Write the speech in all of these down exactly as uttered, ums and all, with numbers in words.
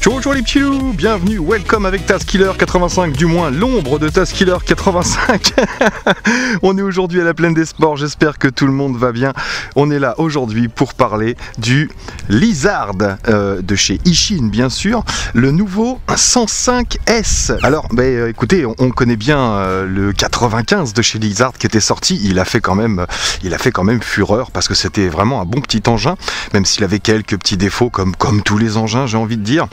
Ciao ciao les petits loups, bienvenue, welcome avec Taskiller quatre-vingt-cinq, du moins l'ombre de Taskiller quatre-vingt-cinq. On est aujourd'hui à la Plaine des Sports, j'espère que tout le monde va bien. On est là aujourd'hui pour parler du Lizard euh, de chez Ishin, bien sûr, le nouveau cent cinq S. Alors bah, écoutez, on, on connaît bien euh, le quatre-vingt-quinze de chez Lizard qui était sorti, il a fait quand même, il a fait quand même fureur parce que c'était vraiment un bon petit engin, même s'il avait quelques petits défauts comme, comme tous les engins, j'ai envie de dire.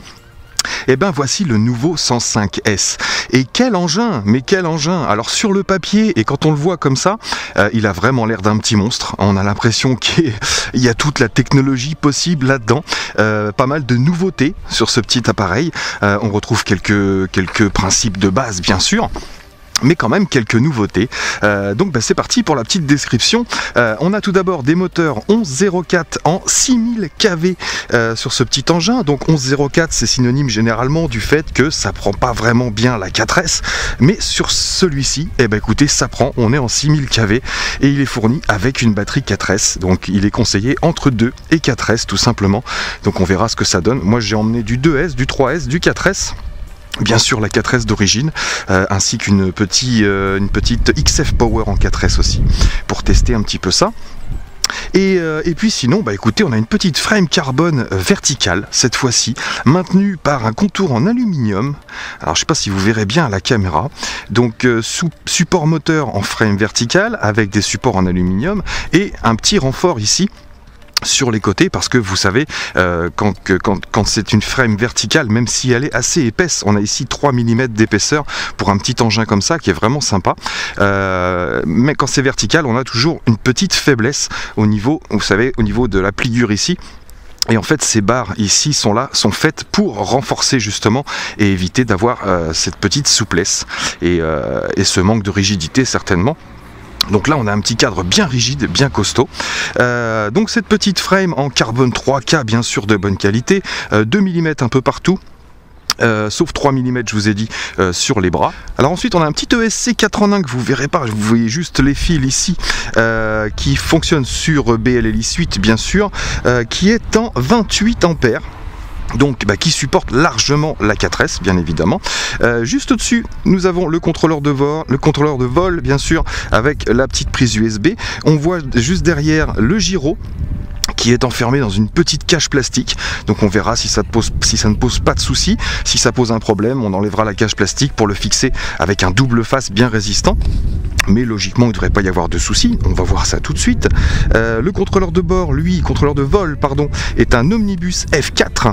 Et ben voici le nouveau cent cinq S. Et quel engin, mais quel engin. Alors sur le papier, et quand on le voit comme ça, euh, il a vraiment l'air d'un petit monstre. On a l'impression qu'il y a toute la technologie possible là-dedans. Euh, pas mal de nouveautés sur ce petit appareil. Euh, on retrouve quelques, quelques principes de base, bien sûr, mais quand même quelques nouveautés. Euh, donc bah, c'est parti pour la petite description. Euh, on a tout d'abord des moteurs onze zéro quatre en six mille kilowatts euh, sur ce petit engin. Donc onze zéro quatre, c'est synonyme généralement du fait que ça prend pas vraiment bien la quatre S, mais sur celui-ci, eh ben, écoutez, ça prend, on est en six mille kilowatts et il est fourni avec une batterie quatre S. Donc il est conseillé entre deux et quatre S tout simplement. Donc on verra ce que ça donne. Moi j'ai emmené du deux S, du trois S, du quatre S. Bien sûr la quatre S d'origine, euh, ainsi qu'une petit, euh, une petite X F Power en quatre S aussi, pour tester un petit peu ça. Et, euh, et puis sinon, bah écoutez, on a une petite frame carbone verticale, cette fois-ci, maintenue par un contour en aluminium. Alors je sais pas si vous verrez bien à la caméra. Donc euh, sous support moteur en frame verticale, avec des supports en aluminium, et un petit renfort ici sur les côtés, parce que vous savez euh, quand, quand, quand c'est une frame verticale, même si elle est assez épaisse, on a ici trois millimètres d'épaisseur pour un petit engin comme ça qui est vraiment sympa, euh, mais quand c'est vertical on a toujours une petite faiblesse au niveau, vous savez, au niveau de la pliure ici. Et en fait ces barres ici sont là, sont faites pour renforcer justement et éviter d'avoir euh, cette petite souplesse et, euh, et ce manque de rigidité certainement. Donc là on a un petit cadre bien rigide, bien costaud. Euh, donc cette petite frame en carbone trois K, bien sûr de bonne qualité, euh, deux millimètres un peu partout. Euh, sauf trois millimètres je vous ai dit euh, sur les bras. Alors ensuite on a un petit E S C quatre en un que vous verrez pas, vous voyez juste les fils ici, euh, qui fonctionne sur B L L huit bien sûr, euh, qui est en vingt-huit ampères. Donc bah, qui supporte largement la quatre S bien évidemment. Euh, juste au-dessus nous avons le contrôleur de vol, le contrôleur de vol bien sûr, avec la petite prise U S B. On voit juste derrière le gyro qui est enfermé dans une petite cage plastique. Donc on verra si ça, te pose, si ça ne pose pas de soucis. Si ça pose un problème, on enlèvera la cage plastique pour le fixer avec un double face bien résistant. Mais logiquement il ne devrait pas y avoir de soucis, on va voir ça tout de suite. Euh, le contrôleur de bord, lui, contrôleur de vol pardon, est un Omnibus F quatre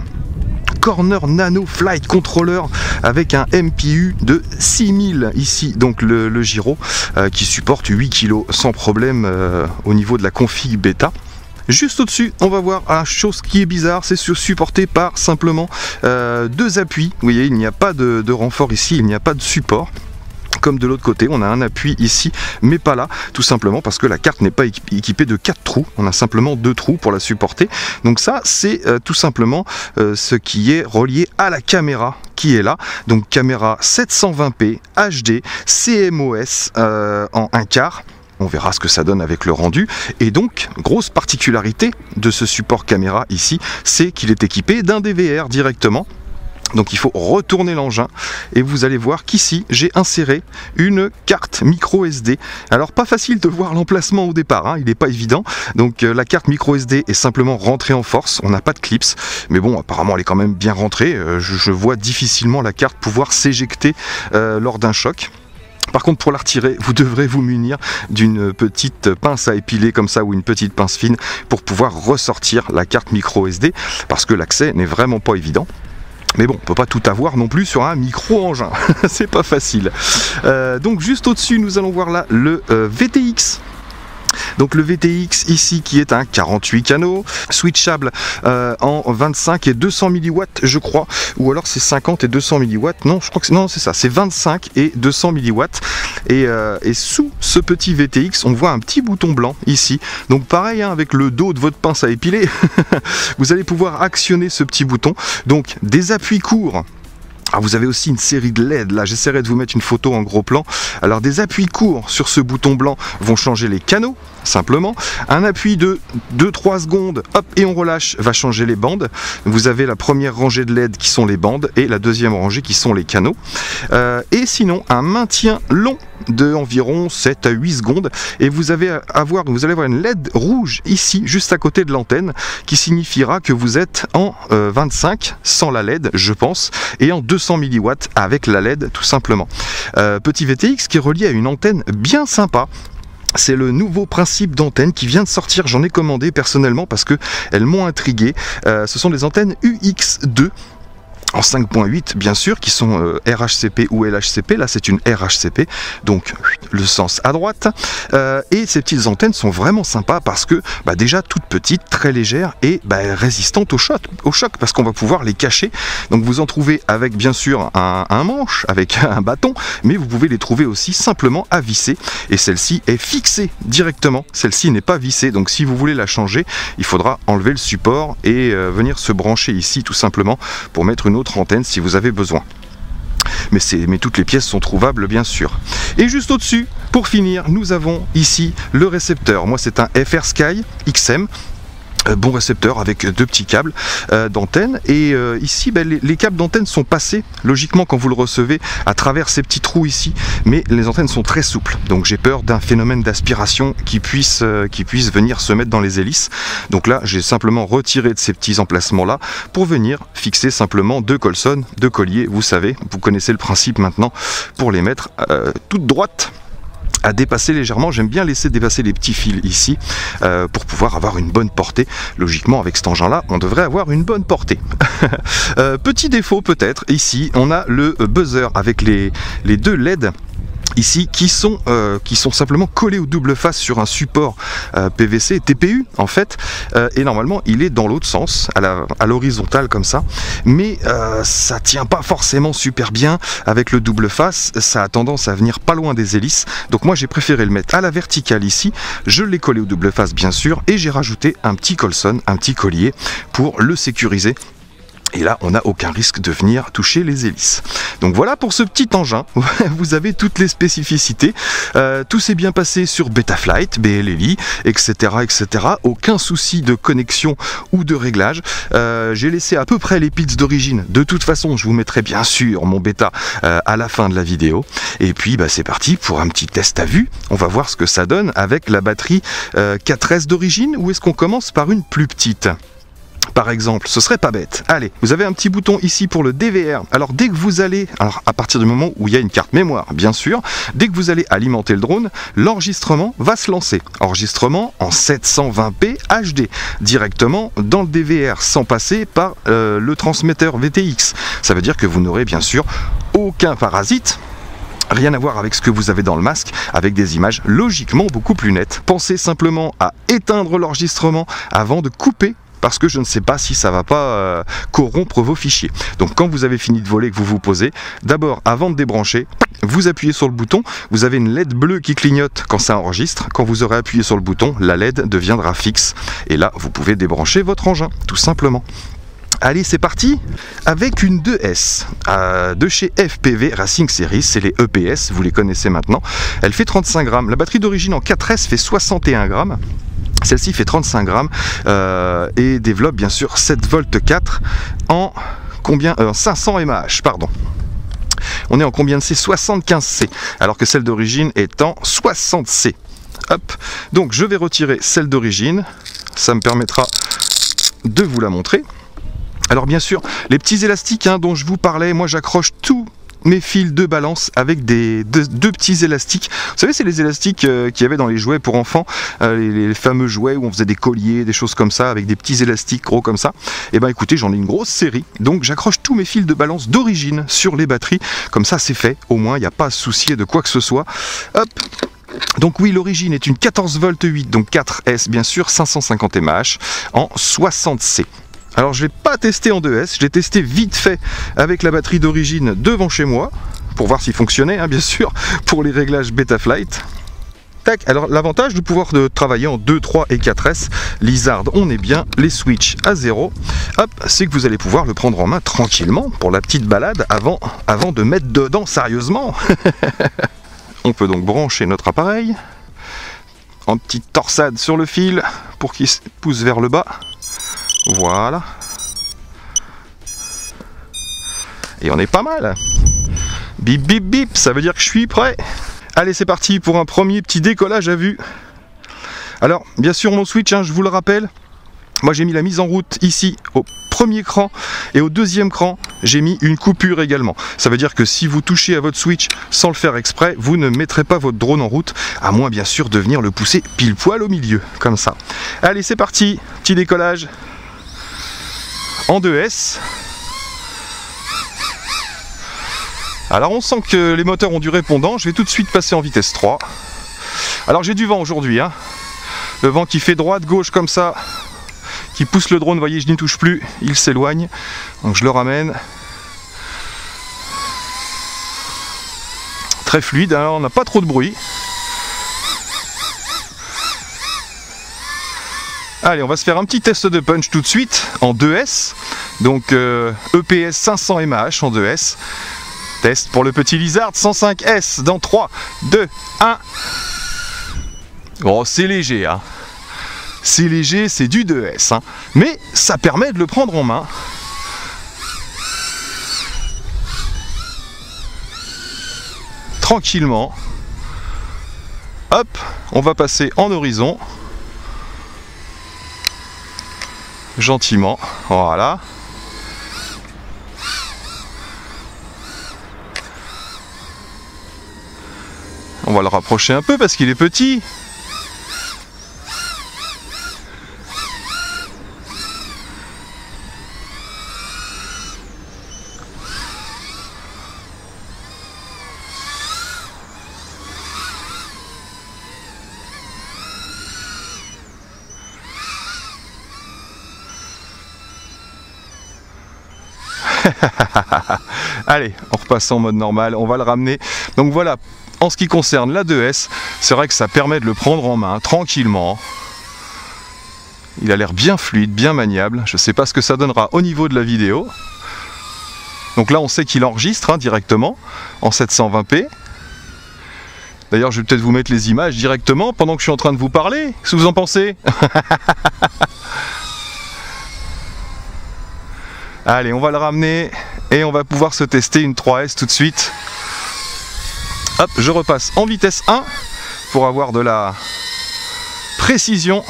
Corner Nano Flight Controller avec un M P U de six mille ici, donc le, le gyro euh, qui supporte huit kilos sans problème euh, au niveau de la config bêta. Juste au-dessus, on va voir la chose qui est bizarre, c'est supporté par simplement euh, deux appuis. Vous voyez, il n'y a pas de, de renfort ici, il n'y a pas de support. Comme de l'autre côté, on a un appui ici, mais pas là, tout simplement parce que la carte n'est pas équipée de quatre trous, on a simplement deux trous pour la supporter. Donc ça, c'est euh, tout simplement euh, ce qui est relié à la caméra qui est là. Donc caméra sept cent vingt p H D C M O S euh, en un quart. On verra ce que ça donne avec le rendu. Et donc, grosse particularité de ce support caméra ici, c'est qu'il est équipé d'un D V R directement. Donc il faut retourner l'engin et vous allez voir qu'ici j'ai inséré une carte micro S D. Alors pas facile de voir l'emplacement au départ, hein, il n'est pas évident. Donc euh, la carte micro S D est simplement rentrée en force, on n'a pas de clips, mais bon apparemment elle est quand même bien rentrée. Euh, je, je vois difficilement la carte pouvoir s'éjecter euh, lors d'un choc. Par contre pour la retirer vous devrez vous munir d'une petite pince à épiler comme ça ou une petite pince fine pour pouvoir ressortir la carte micro S D parce que l'accès n'est vraiment pas évident. Mais bon, on peut pas tout avoir non plus sur un micro-engin, c'est pas facile. Euh, donc juste au-dessus, nous allons voir là le euh, V T X. Donc le V T X ici qui est un quarante-huit canaux, switchable euh, en vingt-cinq et deux cents milliwatts je crois, ou alors c'est cinquante et deux cents milliwatts, non je crois que c'est, non c'est ça, c'est vingt-cinq et deux cents milliwatts. Et, euh, et sous ce petit V T X on voit un petit bouton blanc ici, donc pareil hein, avec le dos de votre pince à épiler, vous allez pouvoir actionner ce petit bouton, donc des appuis courts Alors vous avez aussi une série de L E D, là j'essaierai de vous mettre une photo en gros plan. Alors des appuis courts sur ce bouton blanc vont changer les canaux, simplement. Un appui de deux trois secondes, hop, et on relâche, va changer les bandes. Vous avez la première rangée de L E D qui sont les bandes et la deuxième rangée qui sont les canaux. Euh, et sinon un maintien long de environ sept à huit secondes et vous, avez avoir, vous allez avoir une L E D rouge ici, juste à côté de l'antenne, qui signifiera que vous êtes en euh, vingt-cinq sans la L E D, je pense, et en deux cents milliwatts avec la L E D tout simplement. Euh, petit V T X qui est relié à une antenne bien sympa. C'est le nouveau principe d'antenne qui vient de sortir, j'en ai commandé personnellement parce que elles m'ont intrigué. Euh, ce sont des antennes U X deux. En cinq point huit bien sûr, qui sont euh, R H C P ou L H C P, là c'est une R H C P, donc le sens à droite, euh, et ces petites antennes sont vraiment sympas parce que bah, déjà toutes petites, très légères et bah, résistantes au choc, au choc parce qu'on va pouvoir les cacher. Donc vous en trouvez avec bien sûr un, un manche, avec un bâton, mais vous pouvez les trouver aussi simplement à visser, et celle-ci est fixée directement, celle-ci n'est pas vissée, donc si vous voulez la changer, il faudra enlever le support et euh, venir se brancher ici tout simplement pour mettre une autre antenne si vous avez besoin. Mais, mais toutes les pièces sont trouvables bien sûr. Et juste au-dessus, pour finir, nous avons ici le récepteur. Moi c'est un F R Sky X M. Euh, bon récepteur avec deux petits câbles euh, d'antenne et euh, ici ben, les, les câbles d'antenne sont passés logiquement quand vous le recevez à travers ces petits trous ici, mais les antennes sont très souples, donc j'ai peur d'un phénomène d'aspiration qui puisse, euh, qui puisse venir se mettre dans les hélices. Donc là j'ai simplement retiré de ces petits emplacements là pour venir fixer simplement deux colsonnes, deux colliers, vous savez, vous connaissez le principe maintenant, pour les mettre euh, toutes droites à dépasser légèrement. J'aime bien laisser dépasser les petits fils ici euh, pour pouvoir avoir une bonne portée. Logiquement avec cet engin là on devrait avoir une bonne portée. euh, petit défaut peut-être, ici on a le buzzer avec les, les deux L E D ici qui sont, euh, qui sont simplement collés au double face sur un support euh, P V C, T P U en fait, euh, et normalement il est dans l'autre sens, à l'horizontale comme ça, mais euh, ça tient pas forcément super bien avec le double face, ça a tendance à venir pas loin des hélices, donc moi j'ai préféré le mettre à la verticale ici, je l'ai collé au double face bien sûr, et j'ai rajouté un petit colson, un petit collier pour le sécuriser. Et là, on n'a aucun risque de venir toucher les hélices. Donc voilà pour ce petit engin. Vous avez toutes les spécificités. Euh, tout s'est bien passé sur Betaflight, B L L I, et cetera, et cetera. Aucun souci de connexion ou de réglage. Euh, J'ai laissé à peu près les pits d'origine. De toute façon, je vous mettrai bien sûr mon bêta euh, à la fin de la vidéo. Et puis, bah, c'est parti pour un petit test à vue. On va voir ce que ça donne avec la batterie euh, quatre S d'origine. Ou est-ce qu'on commence par une plus petite ? Par exemple, ce serait pas bête. Allez, vous avez un petit bouton ici pour le D V R. Alors dès que vous allez, alors à partir du moment où il y a une carte mémoire, bien sûr, dès que vous allez alimenter le drone, l'enregistrement va se lancer. Enregistrement en sept cent vingt p H D, directement dans le D V R, sans passer par euh, le transmetteur V T X. Ça veut dire que vous n'aurez bien sûr aucun parasite. Rien à voir avec ce que vous avez dans le masque, avec des images logiquement beaucoup plus nettes. Pensez simplement à éteindre l'enregistrement avant de couper, parce que je ne sais pas si ça va pas euh, corrompre vos fichiers. Donc quand vous avez fini de voler et que vous vous posez, d'abord avant de débrancher, vous appuyez sur le bouton, vous avez une L E D bleue qui clignote quand ça enregistre. Quand vous aurez appuyé sur le bouton, la L E D deviendra fixe et là vous pouvez débrancher votre engin, tout simplement. Allez, c'est parti avec une deux S euh, de chez F P V Racing Series, c'est les E P S, vous les connaissez maintenant. Elle fait trente-cinq grammes, la batterie d'origine en quatre S fait soixante et un grammes. Celle-ci fait trente-cinq grammes euh, et développe bien sûr sept volts quatre en combien euh, cinq cents milliamperes, pardon. On est en combien de C? soixante-quinze C, alors que celle d'origine est en soixante C. Hop. Donc je vais retirer celle d'origine, ça me permettra de vous la montrer. Alors bien sûr, les petits élastiques hein, dont je vous parlais, moi j'accroche tout mes fils de balance avec des deux, deux petits élastiques. Vous savez, c'est les élastiques euh, qu'il y avait dans les jouets pour enfants, euh, les, les fameux jouets où on faisait des colliers, des choses comme ça, avec des petits élastiques gros comme ça. Et ben écoutez, j'en ai une grosse série, donc j'accroche tous mes fils de balance d'origine sur les batteries, comme ça c'est fait, au moins il n'y a pas à se soucier de quoi que ce soit. Hop. Donc oui, l'origine est une quatorze volts huit, donc quatre S bien sûr, cinq cent cinquante milliamperes en soixante C. Alors je ne l'ai pas testé en deux S, je l'ai testé vite fait avec la batterie d'origine devant chez moi, pour voir s'il fonctionnait, hein, bien sûr, pour les réglages Betaflight. Tac. Alors l'avantage de pouvoir de travailler en deux, trois et quatre S, Lizard, on est bien, les switches à zéro, hop, c'est que vous allez pouvoir le prendre en main tranquillement pour la petite balade avant, avant de mettre dedans sérieusement. On peut donc brancher notre appareil en petite torsade sur le fil pour qu'il pousse vers le bas. Voilà. Et on est pas mal. Bip bip bip, ça veut dire que je suis prêt. Allez, c'est parti pour un premier petit décollage à vue. Alors, bien sûr, mon switch, hein, je vous le rappelle, moi j'ai mis la mise en route ici au premier cran et au deuxième cran, j'ai mis une coupure également. Ça veut dire que si vous touchez à votre switch sans le faire exprès, vous ne mettrez pas votre drone en route, à moins bien sûr de venir le pousser pile poil au milieu, comme ça. Allez, c'est parti, petit décollage en deux S. Alors on sent que les moteurs ont du répondant, je vais tout de suite passer en vitesse trois. Alors j'ai du vent aujourd'hui, hein. Le vent qui fait droite-gauche comme ça, qui pousse le drone, vous voyez je n'y touche plus, il s'éloigne, donc je le ramène. Très fluide, alors on n'a pas trop de bruit. Allez, on va se faire un petit test de punch tout de suite en deux S, donc euh, E P S cinq cents mAh en deux S. Test pour le petit Lizard cent cinq S dans trois, deux, un. Oh, c'est léger, hein. C'est léger, c'est du deux S, hein. Mais ça permet de le prendre en main. Tranquillement. Hop, on va passer en horizon. Gentiment, voilà. On va le rapprocher un peu parce qu'il est petit. Allez, on repasse en mode normal, on va le ramener. Donc voilà, en ce qui concerne la deux S, c'est vrai que ça permet de le prendre en main tranquillement. Il a l'air bien fluide, bien maniable. Je ne sais pas ce que ça donnera au niveau de la vidéo. Donc là, on sait qu'il enregistre hein, directement en sept cent vingt p. D'ailleurs, je vais peut-être vous mettre les images directement pendant que je suis en train de vous parler. Qu'est-ce que vous en pensez? Allez, on va le ramener et on va pouvoir se tester une trois S tout de suite. Hop, je repasse en vitesse un pour avoir de la précision.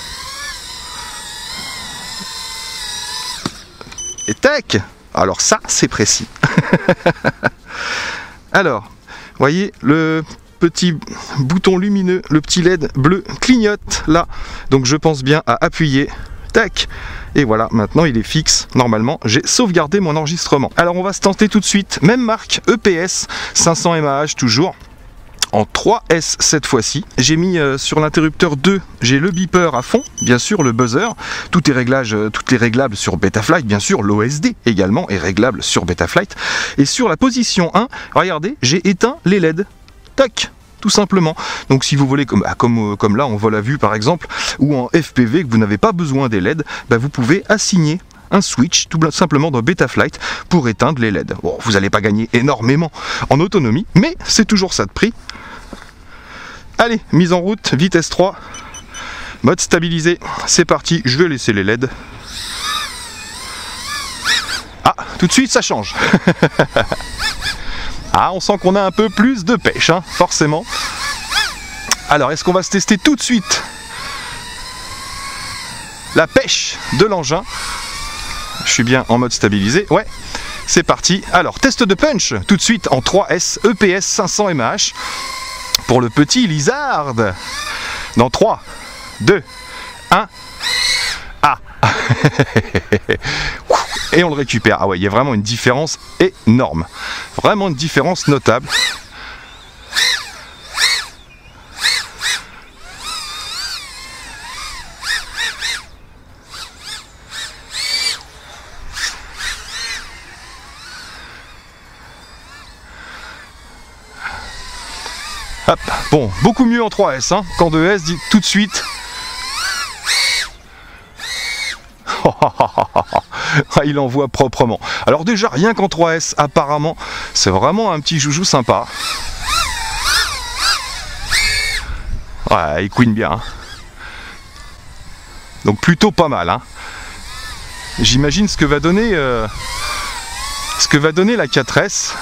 Et tac! Alors ça, c'est précis. Alors, vous voyez, le petit bouton lumineux, le petit L E D bleu clignote là. Donc je pense bien à appuyer. Tac! Et voilà, maintenant il est fixe. Normalement, j'ai sauvegardé mon enregistrement. Alors on va se tenter tout de suite. Même marque, E P S, cinq cents mAh toujours. En trois S cette fois-ci. J'ai mis euh, sur l'interrupteur deux, j'ai le beeper à fond, bien sûr, le buzzer. Tout est, réglage, euh, tout est réglable sur Betaflight, bien sûr. L'O S D également est réglable sur Betaflight. Et sur la position un, regardez, j'ai éteint les L E D. Tac! Tout simplement. Donc si vous voulez, comme, bah, comme, euh, comme là on vol à vue par exemple, ou en F P V, que vous n'avez pas besoin des L E D, bah, vous pouvez assigner un switch tout simplement dans Betaflight pour éteindre les L E D. Bon, vous n'allez pas gagner énormément en autonomie, mais c'est toujours ça de prix. Allez, mise en route, vitesse trois, mode stabilisé, c'est parti, je vais laisser les L E D. Ah, tout de suite ça change. Ah, on sent qu'on a un peu plus de pêche, hein, forcément. Alors, est-ce qu'on va se tester tout de suite la pêche de l'engin? Je suis bien en mode stabilisé, ouais. C'est parti. Alors, test de punch, tout de suite en trois S, E P S cinq cents mAh, pour le petit Lizard. Dans trois, deux, un. Ah. Et on le récupère. Ah ouais, il y a vraiment une différence énorme. Vraiment une différence notable. Hop. Bon, beaucoup mieux en trois S hein, qu'en deux S, dit tout de suite. Ah, il envoie proprement. Alors déjà, rien qu'en trois S, apparemment, c'est vraiment un petit joujou sympa. Ouais, il couine bien. Hein. Donc plutôt pas mal. Hein. J'imagine ce que va donner euh, ce que va donner la quatre S.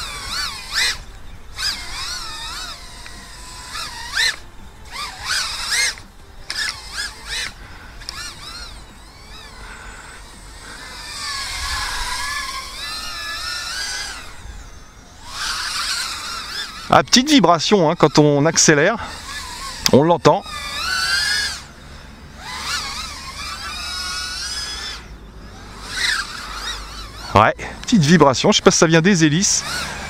Ah, petite vibration hein, quand on accélère, on l'entend. Ouais, petite vibration, je sais pas si ça vient des hélices.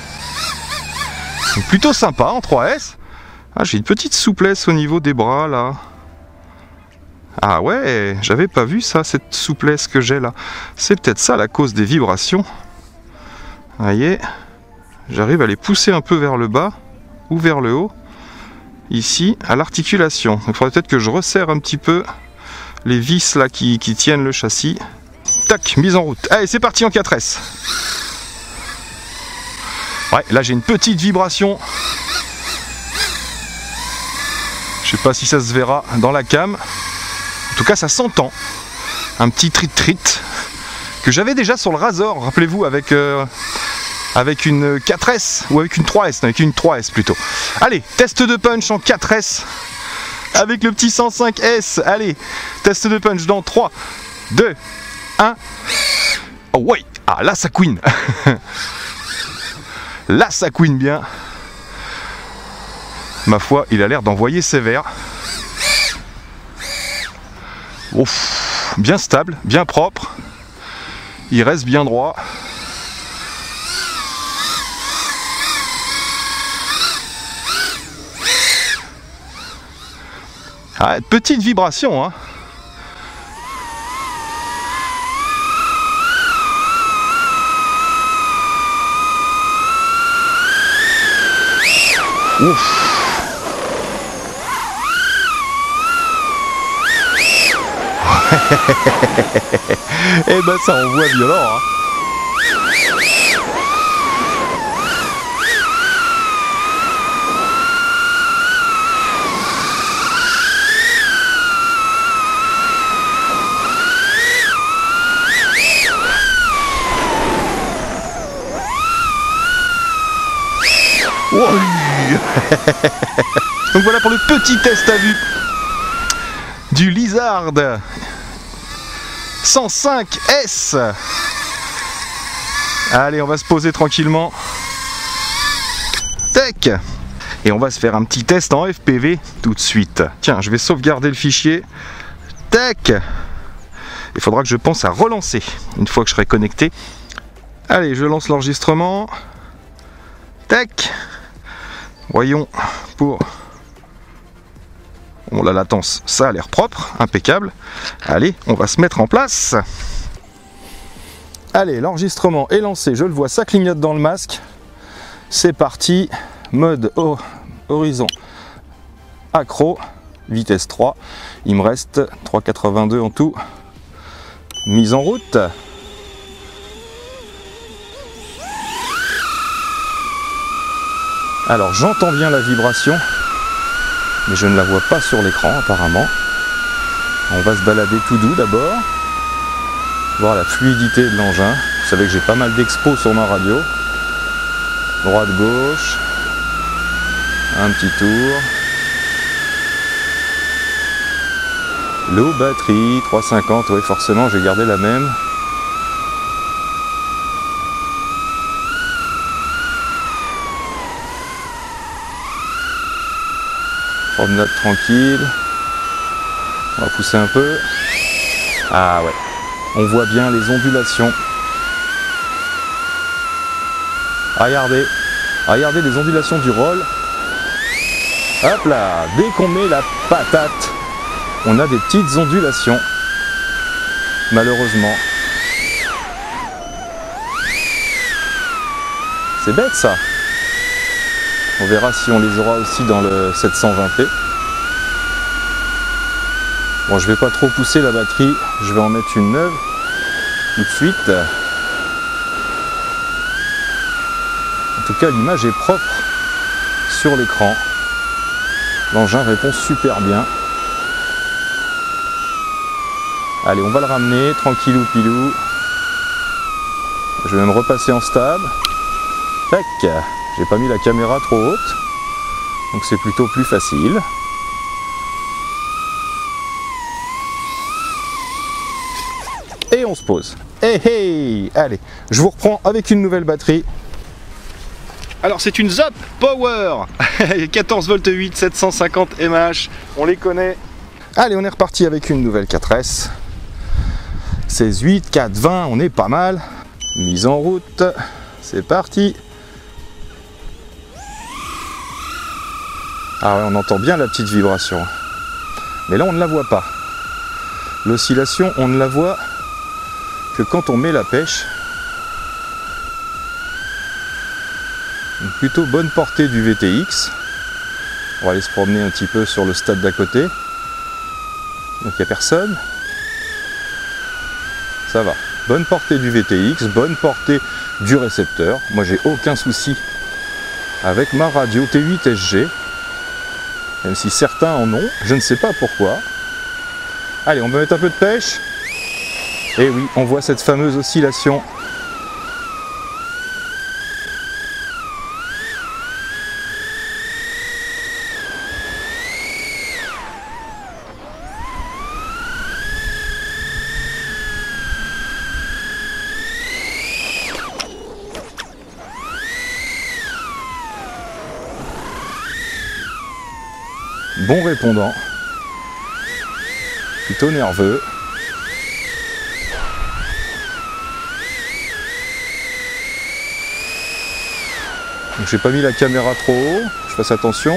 Donc plutôt sympa en trois S. Ah, j'ai une petite souplesse au niveau des bras là. Ah ouais, j'avais pas vu ça, cette souplesse que j'ai là. C'est peut-être ça la cause des vibrations. Vous voyez, j'arrive à les pousser un peu vers le bas ou vers le haut. Ici, à l'articulation. Donc il faudrait peut-être que je resserre un petit peu les vis là qui, qui tiennent le châssis. Tac, mise en route. Allez, c'est parti en quatre S. Ouais, là j'ai une petite vibration. Je sais pas si ça se verra dans la cam. En tout cas, ça s'entend. Un petit trit-trit que j'avais déjà sur le Razor, rappelez-vous, avec, euh, avec une quatre S ou avec une trois S, non, avec une trois S plutôt. Allez, test de punch en quatre S avec le petit cent cinq S. Allez, test de punch dans trois, deux, un. Oh ouais, ah là ça couine. Là ça couine bien. Ma foi, il a l'air d'envoyer sévère. Ouf, bien stable, bien propre. Il reste bien droit. Ah, petite vibration, hein. Ouf. Et ben ça envoie violent hein. Donc voilà pour le petit test à vue du Lizard cent cinq S. Allez, on va se poser tranquillement. Tac. Et on va se faire un petit test en F P V tout de suite. Tiens, je vais sauvegarder le fichier. Tac. Il faudra que je pense à relancer une fois que je serai connecté. Allez, je lance l'enregistrement. Tac. Voyons pour... Bon, la latence, ça a l'air propre, impeccable. Allez, on va se mettre en place. Allez, l'enregistrement est lancé, je le vois, ça clignote dans le masque. C'est parti, mode oh, horizon accro, vitesse trois. Il me reste trois virgule quatre-vingt-deux en tout. Mise en route. Alors j'entends bien la vibration, mais je ne la vois pas sur l'écran apparemment. On va se balader tout doux d'abord, voir la fluidité de l'engin. Vous savez que j'ai pas mal d'expos sur ma radio. Droite, gauche, un petit tour. Low batterie, trois cent cinquante, oui forcément j'ai gardé la même. Promenade tranquille. On va pousser un peu. Ah ouais. On voit bien les ondulations. Regardez. Regardez les ondulations du roll. Hop là. Dès qu'on met la patate, on a des petites ondulations. Malheureusement. C'est bête ça. On verra si on les aura aussi dans le sept cent vingt p. Bon, je vais pas trop pousser la batterie, je vais en mettre une neuve tout de suite. En tout cas, l'image est propre sur l'écran. L'engin répond super bien. Allez, on va le ramener, tranquillou pilou. Je vais même repasser en stable. Tac, j'ai pas mis la caméra trop haute, donc c'est plutôt plus facile. Et on se pose. Hey, hey, allez, je vous reprends avec une nouvelle batterie. Alors c'est une Zop Power, quatorze volts huit, sept cent cinquante milliampères, on les connaît. Allez, on est reparti avec une nouvelle quatre S. seize huit, quatre vingt, on est pas mal. Mise en route, c'est parti. Ah ouais, on entend bien la petite vibration. Mais là, on ne la voit pas. L'oscillation, on ne la voit que quand on met la pêche. Une plutôt bonne portée du V T X. On va aller se promener un petit peu sur le stade d'à côté. Donc il n'y a personne. Ça va. Bonne portée du V T X, bonne portée du récepteur. Moi j'ai aucun souci avec ma radio T huit S G. Même si certains en ont, je ne sais pas pourquoi. Allez, on va mettre un peu de pêche. Et oui, on voit cette fameuse oscillation. Bon répondant, plutôt nerveux. Donc j'ai pas mis la caméra trop haut, je fasse attention.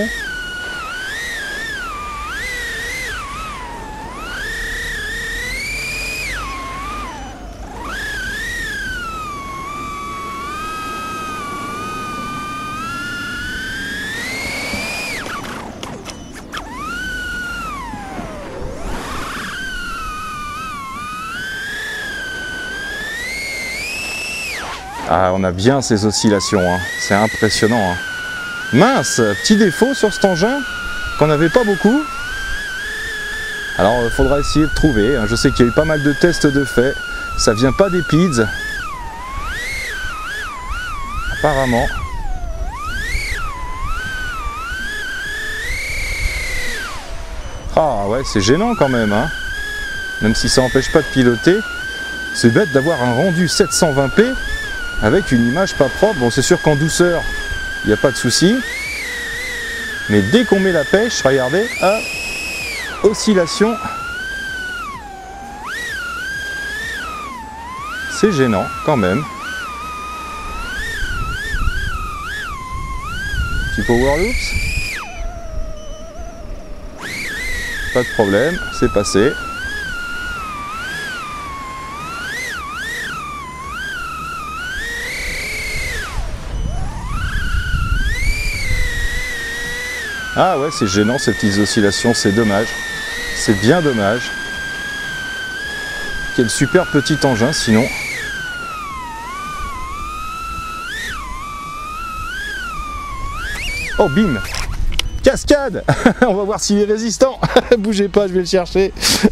Ah, on a bien ces oscillations, hein. C'est impressionnant. Hein. Mince, petit défaut sur cet engin, qu'on n'avait pas beaucoup. Alors, il faudra essayer de trouver. Hein. Je sais qu'il y a eu pas mal de tests de fait. Ça vient pas des P I D S. Apparemment. Ah ouais, c'est gênant quand même. Hein. Même si ça n'empêche pas de piloter. C'est bête d'avoir un rendu sept cent vingt p. Avec une image pas propre. Bon, c'est sûr qu'en douceur, il n'y a pas de souci. Mais dès qu'on met la pêche, regardez, hop, oscillation. C'est gênant quand même. Petit power loops. Pas de problème, c'est passé. Ah ouais, c'est gênant ces petites oscillations, c'est dommage. C'est bien dommage. Quel super petit engin sinon. Oh bim! Cascade. On va voir s'il est résistant. Bougez pas, je vais le chercher.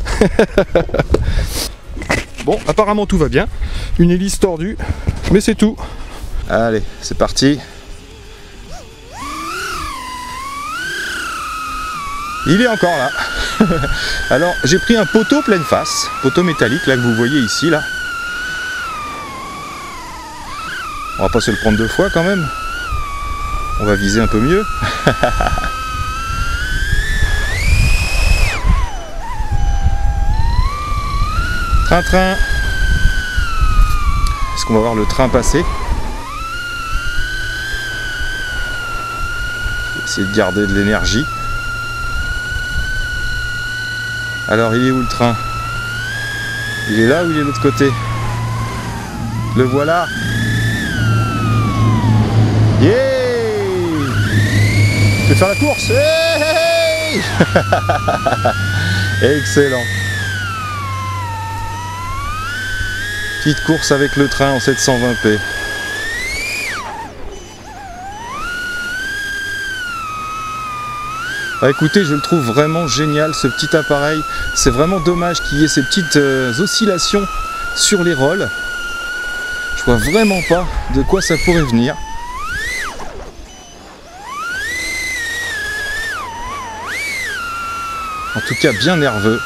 Bon, apparemment tout va bien. Une hélice tordue, mais c'est tout. Allez, c'est parti. Il est encore là. Alors j'ai pris un poteau pleine face, poteau métallique là que vous voyez ici là. On va pas se le prendre deux fois quand même. On va viser un peu mieux. Train train. Est-ce qu'on va voir le train passer? Essayer de garder de l'énergie. Alors il est où le train? Il est là ou il est de l'autre côté? Le voilà. Yeah! Je vais faire la course. Hey, hey excellent. Petite course avec le train en sept cent vingt p. Ah, écoutez, je le trouve vraiment génial ce petit appareil. C'est vraiment dommage qu'il y ait ces petites euh, oscillations sur les rôles. Je vois vraiment pas de quoi ça pourrait venir. En tout cas, bien nerveux.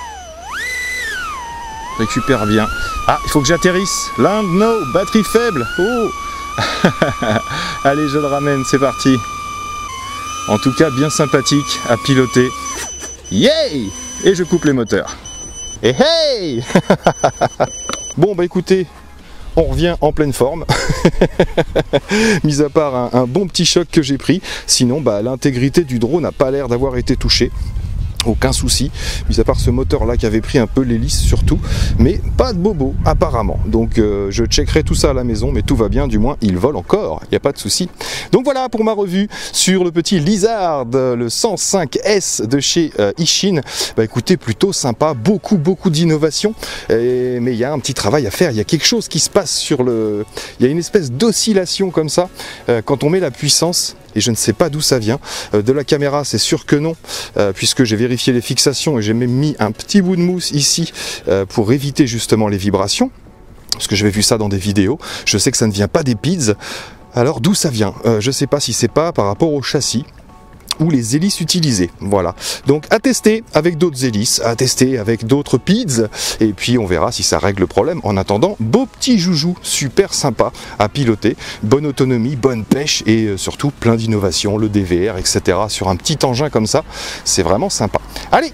Récupère bien. Ah, il faut que j'atterrisse. Land, no, batterie faible. Oh. Allez, je le ramène, c'est parti. En tout cas, bien sympathique à piloter. Yay! Et je coupe les moteurs. Et hey! Bon, bah écoutez, on revient en pleine forme. Mis à part un, un bon petit choc que j'ai pris. Sinon, bah, l'intégrité du drone n'a pas l'air d'avoir été touchée. Aucun souci, mis à part ce moteur là qui avait pris un peu l'hélice surtout, mais pas de bobo apparemment. Donc euh, je checkerai tout ça à la maison, mais tout va bien, du moins il vole encore, il n'y a pas de souci. Donc voilà pour ma revue sur le petit Lizard, le cent cinq S de chez euh, Ishin. Bah écoutez, plutôt sympa, beaucoup beaucoup d'innovation, mais il y a un petit travail à faire, il y a quelque chose qui se passe sur le... Il y a une espèce d'oscillation comme ça, euh, quand on met la puissance. Et je ne sais pas d'où ça vient. Euh, de la caméra, c'est sûr que non, euh, puisque j'ai vérifié les fixations et j'ai même mis un petit bout de mousse ici euh, pour éviter justement les vibrations, parce que j'avais vu ça dans des vidéos. Je sais que ça ne vient pas des pids. Alors d'où ça vient? euh, Je ne sais pas si c'est pas par rapport au châssis ou les hélices utilisées. Voilà. Donc à tester avec d'autres hélices, à tester avec d'autres pids, et puis on verra si ça règle le problème. En attendant, beau petit joujou, super sympa à piloter, bonne autonomie, bonne pêche et surtout plein d'innovations, le D V R, et cetera. Sur un petit engin comme ça, c'est vraiment sympa. Allez!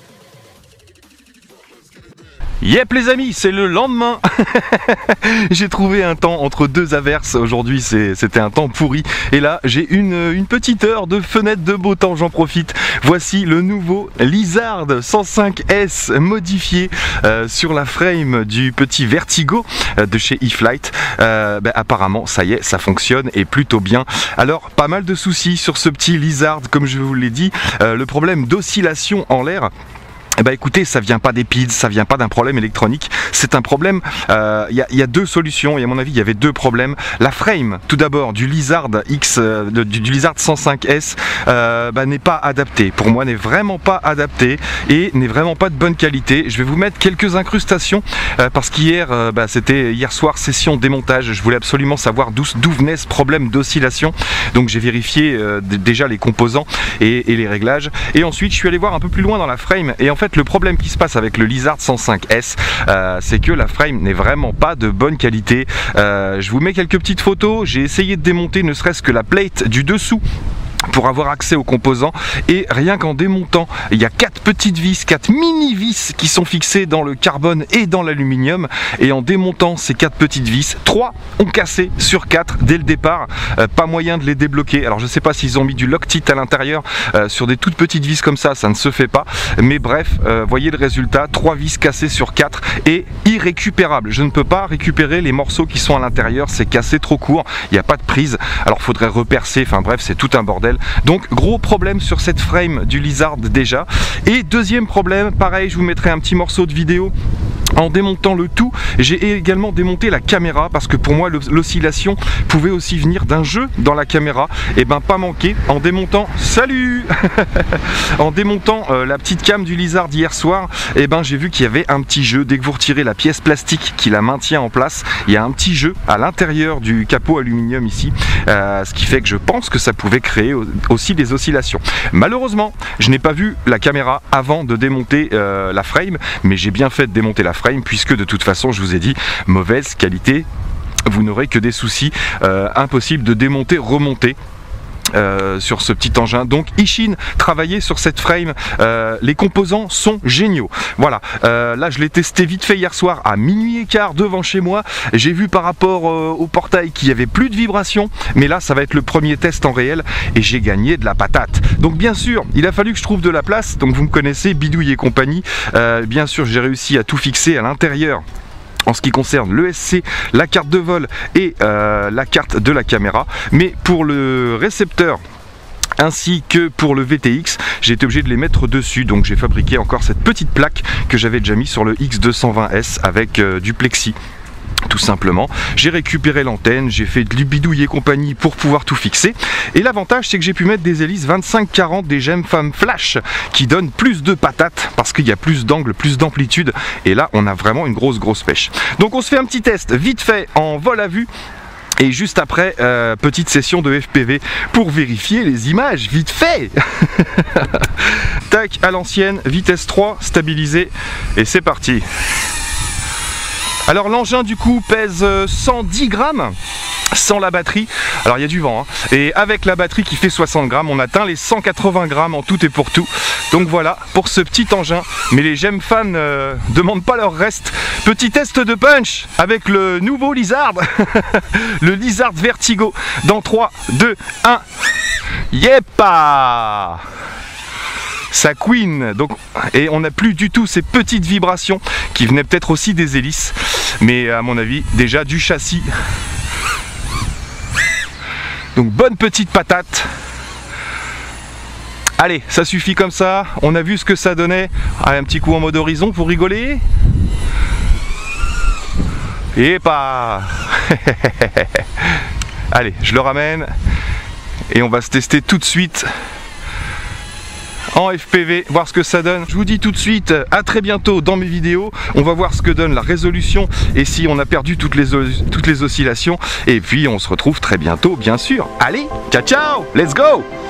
Yep les amis, c'est le lendemain. J'ai trouvé un temps entre deux averses. Aujourd'hui c'était un temps pourri. Et là j'ai une, une petite heure de fenêtre de beau temps, j'en profite. Voici le nouveau Lizard cent cinq S modifié euh, sur la frame du petit Vertigo euh, de chez E-Flite. Euh, ben, apparemment ça y est, ça fonctionne et plutôt bien. Alors pas mal de soucis sur ce petit Lizard, comme je vous l'ai dit. Euh, le problème d'oscillation en l'air. Eh ben écoutez, ça vient pas des pids, ça vient pas d'un problème électronique, c'est un problème, il euh, y, y a deux solutions, et à mon avis il y avait deux problèmes. La frame, tout d'abord, du Lizard X, euh, du, du Lizard cent cinq S, euh, bah, n'est pas adaptée, pour moi n'est vraiment pas adaptée, et n'est vraiment pas de bonne qualité. Je vais vous mettre quelques incrustations, euh, parce qu'hier, euh, bah, c'était hier soir, session démontage, je voulais absolument savoir d'où venait ce problème d'oscillation, donc j'ai vérifié euh, déjà les composants et, et les réglages, et ensuite je suis allé voir un peu plus loin dans la frame, et en fait, En fait, le problème qui se passe avec le Lizard cent cinq S, euh, c'est que la frame n'est vraiment pas de bonne qualité. Euh, je vous mets quelques petites photos. J'ai essayé de démonter ne serait-ce que la plate du dessous pour avoir accès aux composants, et rien qu'en démontant, il y a quatre petites vis, quatre mini vis qui sont fixées dans le carbone et dans l'aluminium, et en démontant ces quatre petites vis, trois ont cassé sur quatre dès le départ. Euh, pas moyen de les débloquer. Alors je sais pas s'ils ont mis du Loctite à l'intérieur, euh, sur des toutes petites vis comme ça, ça ne se fait pas, mais bref, euh, voyez le résultat, trois vis cassées sur quatre et irrécupérables. Je ne peux pas récupérer les morceaux qui sont à l'intérieur, c'est cassé trop court, il n'y a pas de prise, alors faudrait repercer, enfin bref, c'est tout un bordel. Donc gros problème sur cette frame du Lizard déjà. Et deuxième problème, pareil, je vous mettrai un petit morceau de vidéo. En démontant le tout, j'ai également démonté la caméra, parce que pour moi l'oscillation pouvait aussi venir d'un jeu dans la caméra. Et ben pas manqué, en démontant, salut en démontant euh, la petite cam du Lizard hier soir, et ben j'ai vu qu'il y avait un petit jeu. Dès que vous retirez la pièce plastique qui la maintient en place, il y a un petit jeu à l'intérieur du capot aluminium ici, euh, ce qui fait que je pense que ça pouvait créer aussi des oscillations. Malheureusement, je n'ai pas vu la caméra avant de démonter euh, la frame, mais j'ai bien fait de démonter la frame, puisque de toute façon je vous ai dit, mauvaise qualité, vous n'aurez que des soucis, euh, impossible de démonter, remonter. Euh, sur ce petit engin. Donc Ishin travaillait sur cette frame, euh, les composants sont géniaux. Voilà, euh, là je l'ai testé vite fait hier soir à minuit et quart devant chez moi. J'ai vu par rapport euh, au portail qu'il n'y avait plus de vibrations, mais là ça va être le premier test en réel et j'ai gagné de la patate. Donc bien sûr il a fallu que je trouve de la place, donc vous me connaissez, bidouille et compagnie. Euh, bien sûr j'ai réussi à tout fixer à l'intérieur en ce qui concerne l'E S C, la carte de vol et euh, la carte de la caméra. Mais pour le récepteur ainsi que pour le V T X, j'ai été obligé de les mettre dessus, donc j'ai fabriqué encore cette petite plaque que j'avais déjà mis sur le X deux cent vingt S avec euh, du plexi. Tout simplement, j'ai récupéré l'antenne, j'ai fait de bidouille et compagnie pour pouvoir tout fixer. Et l'avantage, c'est que j'ai pu mettre des hélices vingt-cinq quarante des Gemfam Flash qui donnent plus de patates parce qu'il y a plus d'angle, plus d'amplitude. Et là, on a vraiment une grosse grosse pêche. Donc on se fait un petit test vite fait en vol à vue. Et juste après, euh, petite session de F P V pour vérifier les images, vite fait. Tac, à l'ancienne, vitesse trois, stabilisé, et c'est parti. Alors l'engin du coup pèse cent dix grammes sans la batterie. Alors il y a du vent, hein. Et avec la batterie qui fait soixante grammes, on atteint les cent quatre-vingts grammes en tout et pour tout. Donc voilà pour ce petit engin. Mais les Gemfam ne euh, demandent pas leur reste. Petit test de punch avec le nouveau Lizard, le Lizard Vertigo. Dans trois, deux, un. Yepa! Ça queen, donc, et on n'a plus du tout ces petites vibrations qui venaient peut-être aussi des hélices, mais à mon avis déjà du châssis. Donc bonne petite patate. Allez, ça suffit comme ça, on a vu ce que ça donnait. Allez, un petit coup en mode horizon pour rigoler. Et pas. Allez, je le ramène et on va se tester tout de suite en F P V, voir ce que ça donne. Je vous dis tout de suite à très bientôt dans mes vidéos. On va voir ce que donne la résolution et si on a perdu toutes les, toutes les oscillations. Et puis on se retrouve très bientôt bien sûr. Allez, ciao ciao, let's go!